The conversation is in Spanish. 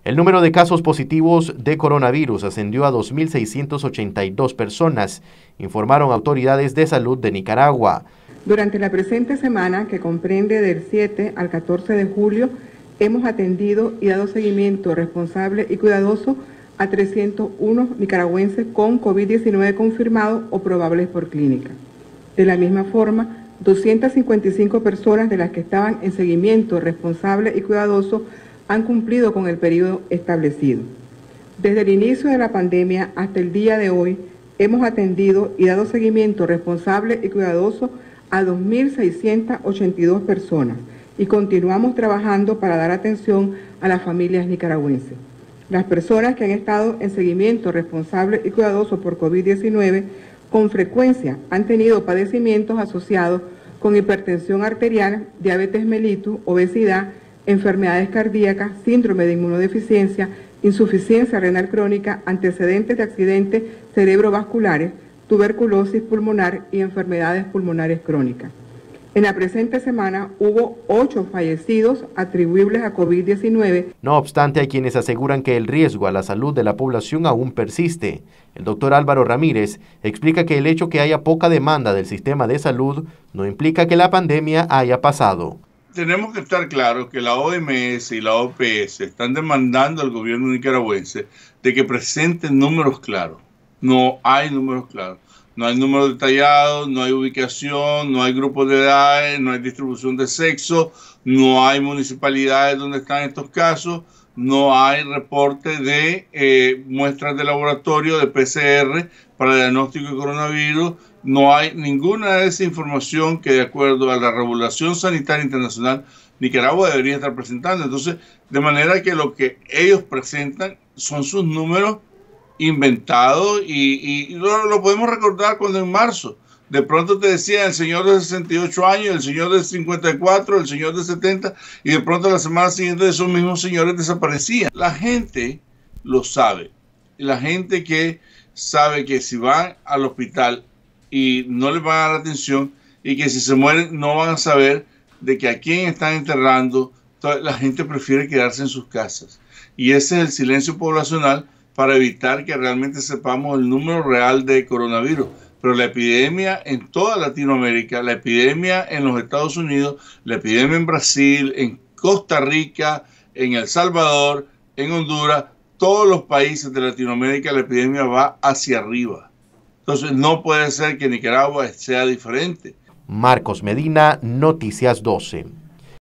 El número de casos positivos de coronavirus ascendió a 2.682 personas, informaron autoridades de salud de Nicaragua. Durante la presente semana, que comprende del 7 al 14 de julio, hemos atendido y dado seguimiento responsable y cuidadoso a 301 nicaragüenses con COVID-19 confirmados o probables por clínica. De la misma forma, 255 personas de las que estaban en seguimiento responsable y cuidadoso han cumplido con el periodo establecido. Desde el inicio de la pandemia hasta el día de hoy, hemos atendido y dado seguimiento responsable y cuidadoso a 2.682 personas y continuamos trabajando para dar atención a las familias nicaragüenses. Las personas que han estado en seguimiento responsable y cuidadoso por COVID-19 con frecuencia han tenido padecimientos asociados con hipertensión arterial, diabetes mellitus, obesidad, enfermedades cardíacas, síndrome de inmunodeficiencia, insuficiencia renal crónica, antecedentes de accidentes cerebrovasculares, tuberculosis pulmonar y enfermedades pulmonares crónicas. En la presente semana hubo 8 fallecidos atribuibles a COVID-19. No obstante, hay quienes aseguran que el riesgo a la salud de la población aún persiste. El doctor Álvaro Ramírez explica que el hecho que haya poca demanda del sistema de salud no implica que la pandemia haya pasado. Tenemos que estar claros que la OMS y la OPS están demandando al gobierno nicaragüense de que presenten números claros. No hay números claros. No hay números detallados, no hay ubicación, no hay grupos de edades, no hay distribución de sexo, no hay municipalidades donde están estos casos, no hay reporte de muestras de laboratorio de PCR para el diagnóstico de coronavirus, no hay ninguna de esa información que de acuerdo a la regulación sanitaria internacional Nicaragua debería estar presentando. Entonces, de manera que lo que ellos presentan son sus números inventado y lo podemos recordar cuando en marzo de pronto te decían el señor de 68 años, el señor de 54, el señor de 70 y de pronto la semana siguiente esos mismos señores desaparecían. La gente lo sabe, la gente que sabe que si van al hospital y no les van a dar atención y que si se mueren no van a saber de que a quién están enterrando, la gente prefiere quedarse en sus casas y ese es el silencio poblacional para evitar que realmente sepamos el número real de coronavirus. Pero la epidemia en toda Latinoamérica, la epidemia en los Estados Unidos, la epidemia en Brasil, en Costa Rica, en El Salvador, en Honduras, todos los países de Latinoamérica la epidemia va hacia arriba. Entonces no puede ser que Nicaragua sea diferente. Marcos Medina, Noticias 12.